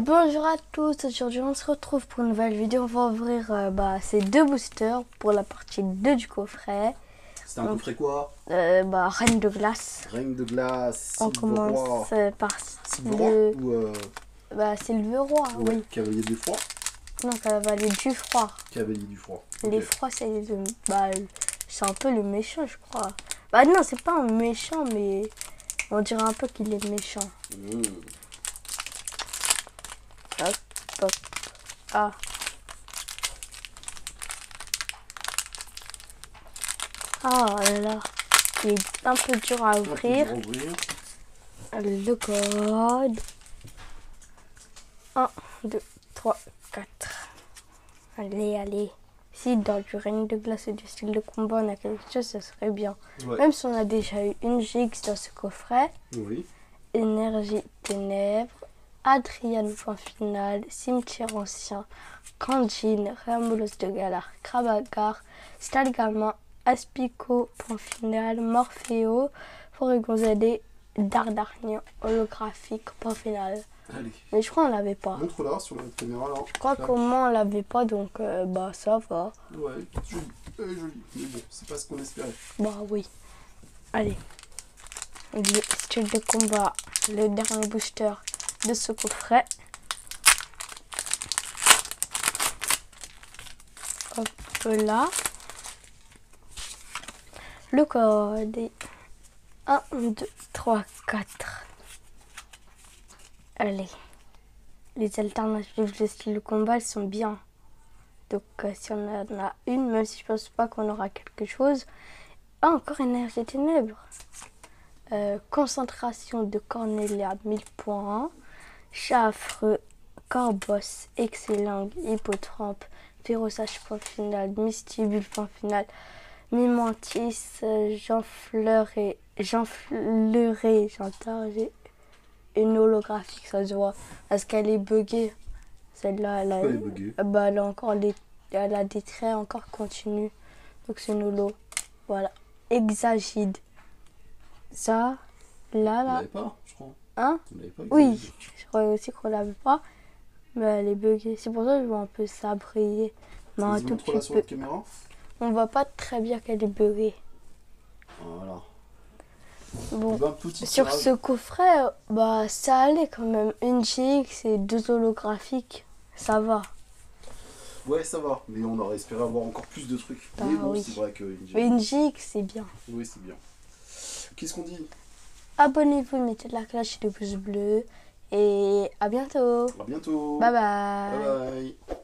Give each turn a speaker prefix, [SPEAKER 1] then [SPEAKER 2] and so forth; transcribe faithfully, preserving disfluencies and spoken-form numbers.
[SPEAKER 1] Bonjour à tous, aujourd'hui on se retrouve pour une nouvelle vidéo. On va ouvrir euh, bah, ces deux boosters pour la partie deux du coffret.
[SPEAKER 2] C'est un Donc, coffret quoi
[SPEAKER 1] euh, bah, Reine de glace.
[SPEAKER 2] Reine de glace.
[SPEAKER 1] On commence euh, par
[SPEAKER 2] le... ou euh...
[SPEAKER 1] bah, Sylve Roi, ouais, oui.
[SPEAKER 2] Cavalier du froid.
[SPEAKER 1] Non, Cavalier du froid.
[SPEAKER 2] Cavalier du froid.
[SPEAKER 1] Les okay. froids, c'est le... bah, un peu le méchant, je crois. Bah non, c'est pas un méchant, mais on dirait un peu qu'il est méchant. Mmh. Hop, hop. Ah. Ah là là. Il est un peu dur à ouvrir. ouvrir. Le code. un, deux, trois, quatre. Allez, allez. Si dans du Reine de glace et du style de combat on a quelque chose, ça serait bien. Ouais. Même si on a déjà eu une Gix dans ce coffret.
[SPEAKER 2] Oui.
[SPEAKER 1] Énergie ténèbres. Adrian, point final, Cimetière ancien, Kandjin, Réamolos de Galar, Krabagar, Stalgamin, Aspico, point final, Morpheo, Forêt Gonzadé, Dardarnian, holographique, point final.
[SPEAKER 2] Allez.
[SPEAKER 1] Mais je crois qu'on l'avait pas.
[SPEAKER 2] Montre-la sur la caméra là.
[SPEAKER 1] Je crois qu'au moins on l'avait pas, donc euh, bah ça va.
[SPEAKER 2] Ouais, joli, euh, joli. Mais bon, c'est pas ce qu'on espérait.
[SPEAKER 1] Bah oui. Allez. Le style de combat, le dernier booster de ce coffret. Hop là. Le code est un, deux, trois, quatre. Allez. Les alternatives de style de combat, elles sont bien. Donc euh, si on en a une, même si je pense pas qu'on aura quelque chose. Ah, encore énergie ténèbres. Euh, concentration de Cornelia, mille points. Chat affreux, Corbos, excellent, Hippotrampe, Pyrosage, point final, Mystibule, point final, Mimantis, Jean Fleuret, Jean Fleuret, j'entends, j'ai une holographique, ça se voit, parce qu'elle est buggée. Celle-là, elle a,
[SPEAKER 2] elle, est buggée.
[SPEAKER 1] Bah, elle a encore des, elle a des traits encore continus, donc c'est une holo. Voilà, Hexagide. Ça, là, là.
[SPEAKER 2] Vous l'avez pas, je crois.
[SPEAKER 1] Hein?
[SPEAKER 2] Pas,
[SPEAKER 1] oui, je croyais aussi qu'on l'avait pas, mais elle est buggée. C'est pour ça que je vois un peu ça briller. Mais un tout petit
[SPEAKER 2] sur
[SPEAKER 1] peu.
[SPEAKER 2] la caméra.
[SPEAKER 1] On voit pas très bien qu'elle est buggée.
[SPEAKER 2] Voilà.
[SPEAKER 1] Bon,
[SPEAKER 2] ben, petit
[SPEAKER 1] sur
[SPEAKER 2] tirage.
[SPEAKER 1] ce coffret, bah ça allait quand même. Une G X et deux holographiques, ça va.
[SPEAKER 2] Ouais, ça va, mais on aurait espéré avoir encore plus de trucs.
[SPEAKER 1] Bah,
[SPEAKER 2] mais bon,
[SPEAKER 1] oui.
[SPEAKER 2] c'est vrai que une G X...
[SPEAKER 1] Mais une G X, c'est bien.
[SPEAKER 2] Oui, c'est bien. Qu'est-ce qu'on dit?
[SPEAKER 1] Abonnez-vous, mettez de la cloche et le pouce bleu. Et à bientôt.
[SPEAKER 2] À bientôt.
[SPEAKER 1] Bye bye.
[SPEAKER 2] Bye bye.